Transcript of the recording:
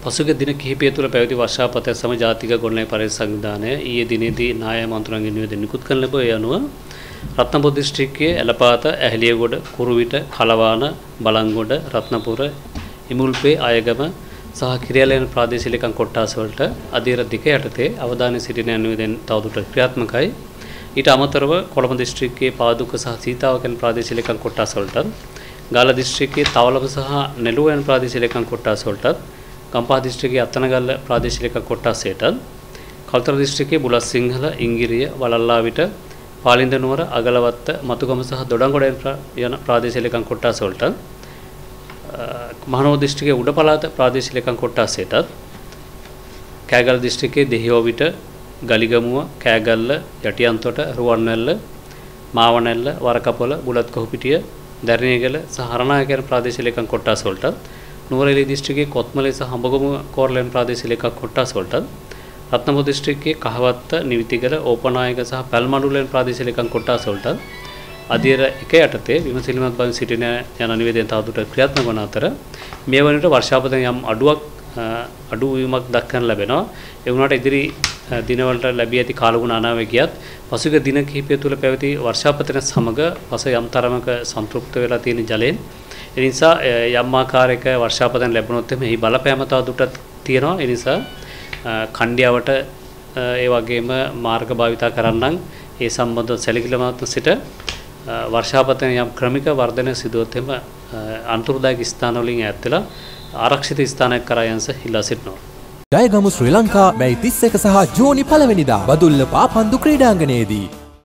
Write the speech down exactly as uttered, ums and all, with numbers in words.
පසුගිය දින කිහිපය තුළ පැවති වර්ෂාපතය සමග ජාතික ගොඩනැගිලි පරිසර සංවිධානය ඊයේ දිනේදී නායක මන්ත්‍රණගේ නිවේදනය නිකුත් කරන ලැබුවා. ඒ අනුව රත්නපුර දිස්ත්‍රික්කයේ ඇලපාත, ඇහැලියගොඩ, කුරුවිට, කලවාන, බලංගොඩ, රත්නපුර, ඉමුල්පේ, අයගම සහ කිරියාලයන ප්‍රාදේශීය ලේකම් කොට්ටාස වලට අධීර දෙක යටතේ අවධානය සිටින නිවේදන තවදුරටත් ක්‍රියාත්මකයි. ඊට අමතරව කොළඹ දිස්ත්‍රික්කයේ පාදුක සහ සීතාවක යන ප්‍රාදේශීය ලේකම් කොට්ටාස වලට, ගාල්ල දිස්ත්‍රික්කයේ තවලබ සහ නෙළුව යන ප්‍රාදේශීය ලේකම් කොට්ටාස වලට, ගම්පහ දිස්ත්‍රික්කයේ අත්තනගල්ල ප්‍රාදේශීය ලේකම් කොට්ටාසයට, කල්තර දිස්ත්‍රික්කයේ බුලත් සිංහල, ඉංගිරිය, වලල්ලාවිට, පාලින්ද නුවර, අගලවත්ත, මතුගම සහ දොඩංගොඩ යන ප්‍රාදේශීය ලේකම් කොට්ටාස වලට, මහනුවර දිස්ත්‍රික්කයේ උඩ පළාත ප්‍රාදේශීය ලේකම් කොට්ටාසයට, කෑගල්ල දිස්ත්‍රික්කයේ දෙහිඔවිට, ගලිගමුව, කෑගල්ල, යටියන්තොට, රුවන්වැල්ල, මාවනැල්ල, වරකපොළ, බුලත් කොහුපිටිය, දැරණියගල සහ හරනායක යන ප්‍රාදේශීය ලේකම් කොට්ටාස වලට, නුවරඑළිය දිස්ත්‍රික්කයේ කොත්මලේ සහ හඹගමුව කෝරළයන් ප්‍රාදේශීය ලේකම් කොට්ටාස වලට, රත්නපුර දිස්ත්‍රික්කයේ කහවත්ත, නිවිතිගල, ඕපනායක සහ පැල්මඩුල්ල යන ප්‍රාදේශීය ලේකම් කොට්ටාස වලට අධීර එක යටතේ විමසිලිමත් බව සිටින යන නිවේදනය තවදුරටත් ක්‍රියාත්මක වන අතර මේ වනවිට වර්ෂාපතන යම් අඩුවක් අඩු වීමක් දක්වන්න ලැබෙනවා. ඒ වුණාට ඉදිරි දිනවලට ලැබී ඇති කාලගුණ අනාවැ ගියත් පසුගිය දින කිහිපය තුළ පැවති වර්ෂාපතන සමග පස යම් තරමක සන්තෘප්ත වෙලා තියෙන ජලයෙන් ඒ නිසා යම් ආකාරයක වර්ෂාපතන ලැබුණොත් එහි බලපෑම තවදුරටත් තියෙනවා. ඒ නිසා කණ්ඩියාවට ඒ වගේම මාර්ග භාවිතා කරන්නම් ඒ සම්බන්ධව සැලකිලිමත්ව සිට වර්ෂාපතන යම් ක්‍රමික වර්ධනය සිදුවොත් එම අන්තර්දායක ස්ථාන වලින් ඈත් වෙලා ආරක්ෂිත ස්ථානයක් කරා යන්ස ඉල්ලා සිටිනවා. ජයගමු ශ්‍රී ලංකා මැයි තිස් එක සහ ජූනි පළවෙනිදා බදුල්ල පාපන්දු ක්‍රීඩාංගණයේදී